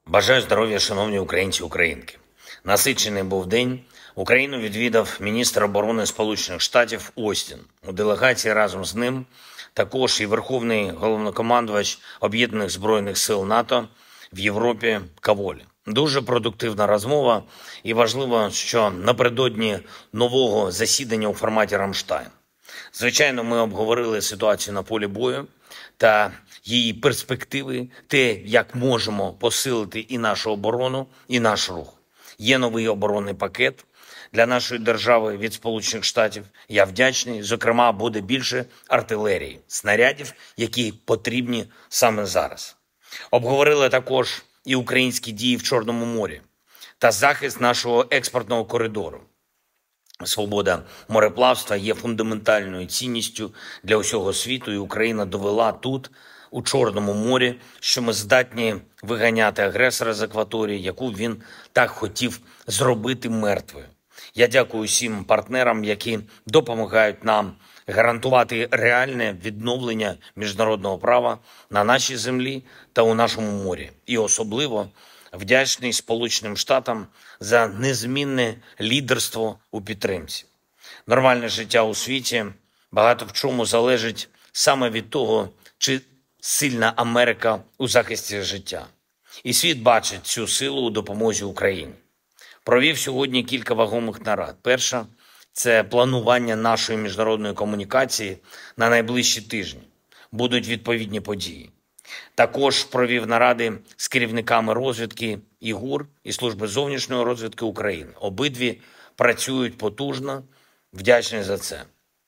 Бажаю здоров'я, шановні українці і українки. Насичений був день. Україну відвідав міністр оборони Сполучених Штатів Остін. У делегації разом з ним також і Верховний головнокомандувач Об'єднаних збройних сил НАТО в Європі Каволі. Дуже продуктивна розмова і важливо, що напередодні нового засідання у форматі Рамштайн. Звичайно, ми обговорили ситуацію на полі бою та її перспективи, те, як можемо посилити і нашу оборону, і наш рух. Є новий оборонний пакет для нашої держави від Сполучених Штатів. Я вдячний. Зокрема, буде більше артилерії, снарядів, які потрібні саме зараз. Обговорили також і українські дії в Чорному морі та захист нашого експортного коридору. Свобода мореплавства є фундаментальною цінністю для усього світу, і Україна довела тут, у Чорному морі, що ми здатні виганяти агресора з акваторії, яку він так хотів зробити мертвою. Я дякую всім партнерам, які допомагають нам гарантувати реальне відновлення міжнародного права на нашій землі та у нашому морі. І особливо вдячний Сполученим Штатам за незмінне лідерство у підтримці. Нормальне життя у світі багато в чому залежить саме від того, чи сильна Америка у захисті життя. І світ бачить цю силу у допомозі Україні. Провів сьогодні кілька вагомих нарад. Перша – це планування нашої міжнародної комунікації на найближчі тижні. Будуть відповідні події. Також провів наради з керівниками розвідки і ГУР, і Служби зовнішньої розвідки України. Обидві працюють потужно, вдячний за це.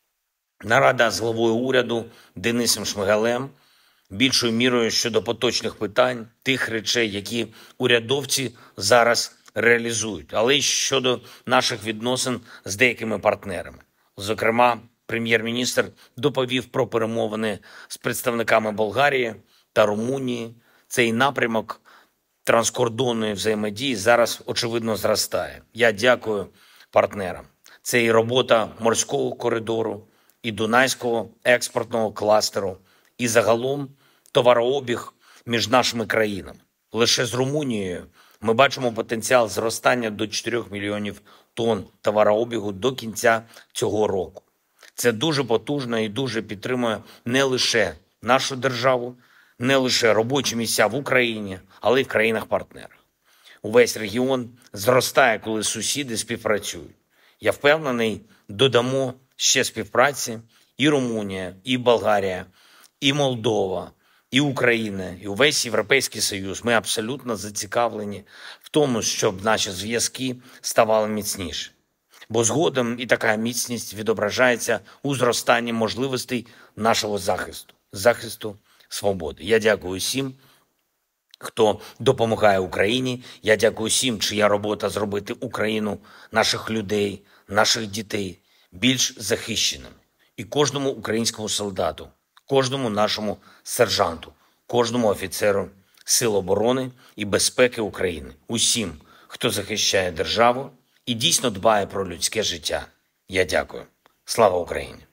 Нарада з главою уряду Денисом Шмигалем, більшою мірою щодо поточних питань, тих речей, які урядовці зараз реалізують, але й щодо наших відносин з деякими партнерами. Зокрема, прем'єр-міністр доповів про перемовини з представниками Болгарії та Румунії. Цей напрямок транскордонної взаємодії зараз, очевидно, зростає. Я дякую партнерам. Це і робота морського коридору, і Дунайського експортного кластеру, і загалом товарообіг між нашими країнами. Лише з Румунією ми бачимо потенціал зростання до 4 мільйонів тонн товарообігу до кінця цього року. Це дуже потужно і дуже підтримує не лише нашу державу, не лише робочі місця в Україні, але й в країнах-партнерах. Увесь регіон зростає, коли сусіди співпрацюють. Я впевнений, додамо ще співпраці і Румунія, і Болгарія, і Молдова, і Україна, і увесь Європейський Союз. Ми абсолютно зацікавлені в тому, щоб наші зв'язки ставали міцніші. Бо згодом і така міцність відображається у зростанні можливостей нашого захисту свободи. Я дякую всім, хто допомагає Україні. Я дякую всім, чия робота зробити Україну, наших людей, наших дітей більш захищеними. І кожному українському солдату, кожному нашому сержанту, кожному офіцеру Сил оборони і безпеки України, усім, хто захищає державу і дійсно дбає про людське життя. Я дякую. Слава Україні!